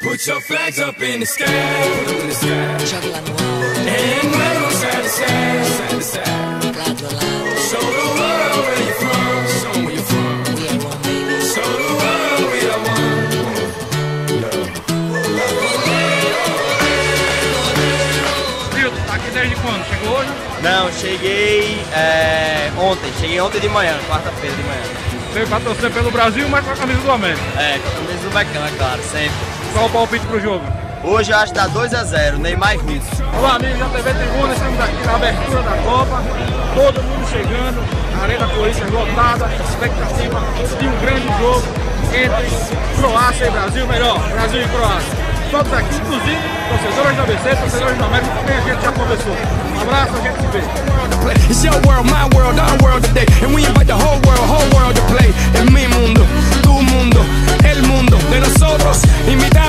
Put your flags up in the sky, put them in the sky. And wave them side to side, side to side. Show the world where you're from, show them where you're from. Show the world we are one. Milton, tá aqui desde quando? Chegou hoje? Não, cheguei ontem de manhã, quarta-feira de manhã. Veio pra torcer pelo Brasil, mas com a camisa do América. É, com a camisa do Becão, é claro, sempre. Qual o palpite pro jogo? Hoje eu acho que dá 2 a 0, Neymar e Vinícius. Olá amigos da TV Tribuna, estamos aqui na abertura da Copa, todo mundo chegando, a Arena Corinthians lotada, expectativa de um grande jogo entre Croácia e Brasil, melhor, Brasil e Croácia. Todos aqui, inclusive, torcedores do ABC, torcedores do América, também a gente já conversou. Um abraço, a gente se vê. It's your world, my world, our world today. And we invite the whole world to play. En mi mundo, tu mundo, el mundo de nosotros. Invitar